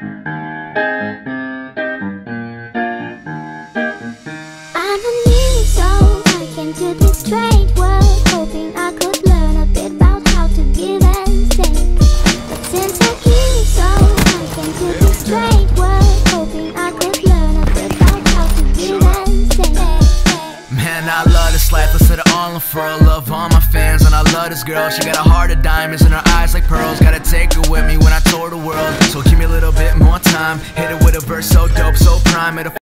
I'm a new soul, I came to this strange world, hoping I could learn a bit about how to give and take. But since a new soul, I came to this strange world, hoping I could learn a bit about how to give and take. Man, I love this life, let's let it all unfurl. Love all my fans, and I love this girl. She got a heart of diamonds and her eyes like pearls. Gotta take her with me when I tour the world, so give me a little bit more time. Hit it with a verse so dope, so prime.